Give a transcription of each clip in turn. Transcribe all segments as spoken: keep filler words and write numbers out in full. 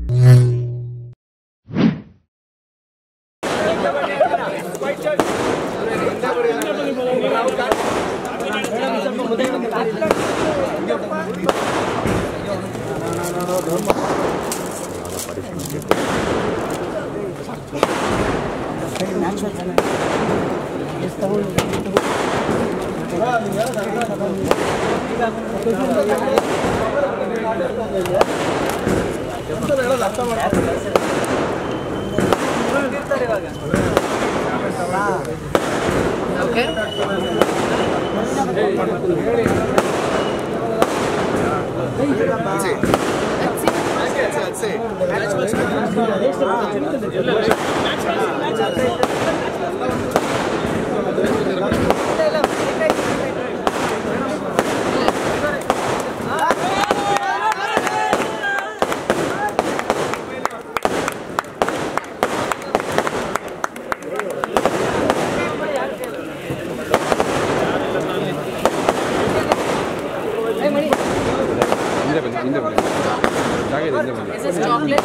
Okay. Let's see. Let's see. Let's Is this chocolate?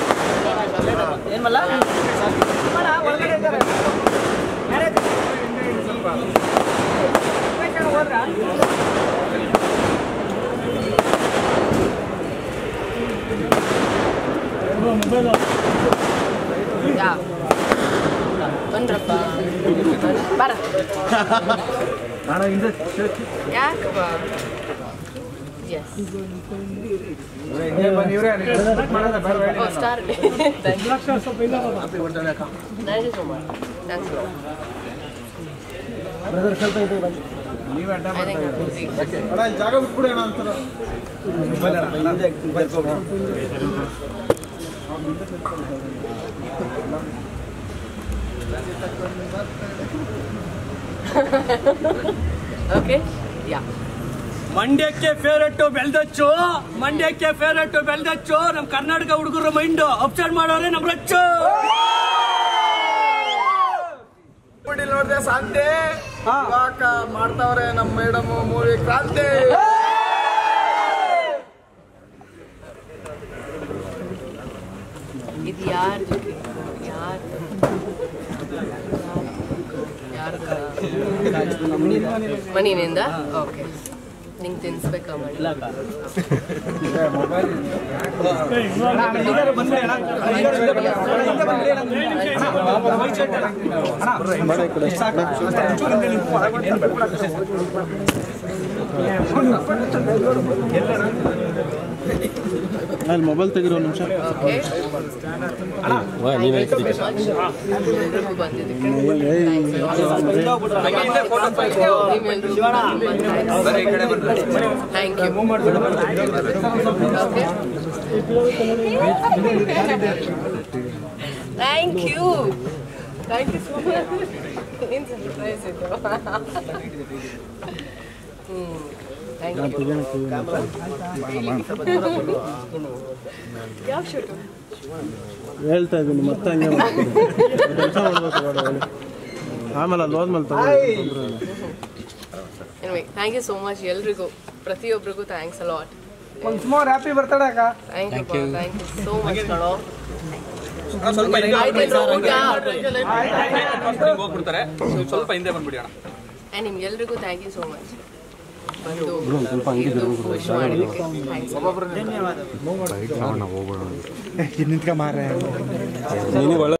Yeah. Wonderful. Para. Yeah. Yes. Oh, star. Thank you. Thank you so much. Thanks a lot. Brother, I think okay. Yeah. ಮಂಡ್ಯಕ್ಕೆ favourite ಬೆಲ್ದಚ್ಚು ಮಂಡ್ಯಕ್ಕೆ favourite ಬೆಲ್ದಚ್ಚು ನಮ್ಮ ಕರ್ನಾಟಕ ಹುಡುಗರ mind upset ಮಾಡೋರೆ ನಮ್ಮ ರಚ್ಚು ನೋಡಿದೆ ಶಾಂತಿ ಇವಾಗ ಮಾಡ್ತಾವ್ರೆ ನಮ್ಮ ಮೇಡಮ್ ಮೂವಿ ಕ್ರಾಂತಿ ಇದು ಯಾರು ಯಾರು ಯಾರು ಮನಿನಿಂದ ಓಕೆ ನಿಂಗೆ ತಿನ್ಸ್ಬೇಕಾ ಮಾಡಿ ಅಲ್ಲಿ ಮೊಬೈಲ್ ತೆಗಿರೋ ನಿಮಿಷ thank you thank you thank you so much ಏನು ಸರ್ಪ್ರೈಸ್ ಇದು ಹ್ಞೂ ಯಾವ ಶೂಟು ಹೇಳ್ತಾ ಇದ್ದೀನಿ ಮತ್ತೆ ಹಂಗೆ ಕೆಲಸ ಮಾಡ್ಬೇಕು ಆಮೇಲೆ ಅಲ್ಲಿ ಹೋದ್ಮೇಲೆ ತಗೊಂಡು ಥ್ಯಾಂಕ್ ಯು ಸೋ ಮಚ್ ಎಲ್ರಿಗೂ ಪ್ರತಿಯೊಬ್ಬರಿಗೂ thanks a lot once more happy birthday ಅಕ್ಕ thank you thank you so much ಕಣೋ ಹೋಗ್ಬಿಡ್ತಾರೆ ಸ್ವಲ್ಪ ಹಿಂದೆ ಬಂದ್ಬಿಡಿ ಅಣ್ಣ ನಿಮ್ಗೆಲ್ರಿಗೂ ಥ್ಯಾಂಕ್ ಯು ಸೋ ಮಚ್ ನಿಂತ್ಕ ಮಾರ